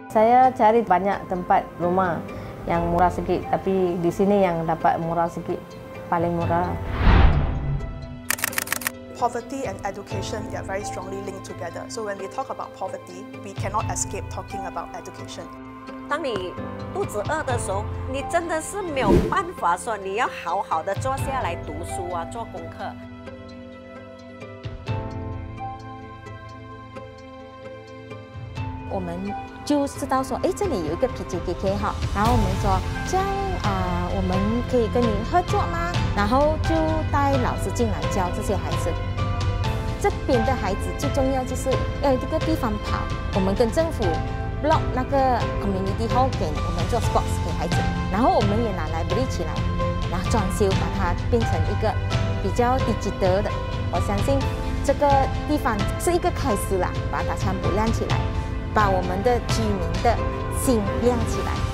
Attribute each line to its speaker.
Speaker 1: Saya cari banyak tempat rumah yang murah sikit, tapi di sini yang dapat murah sikit, paling murah.
Speaker 2: Poverty and education, they are very strongly linked together. So when we talk about poverty, we cannot escape talking about education.
Speaker 3: 当你肚子饿的时候，你真的是没有办法说你要好好的坐下来读书啊，做功课。
Speaker 4: 我们就知道说，哎，这里有一个 PJKK 哈，然后我们说这样我们可以跟你合作吗？然后就带老师进来教这些孩子。这边的孩子最重要就是要有一个地方跑，我们跟政府 block 那个 community hall 给我们做 sports 给孩子，然后我们也拿来 library 起来，然后装修把它变成一个比较digital的。我相信这个地方是一个开始啦，把它全部亮起来。把我们的居民的心亮起来。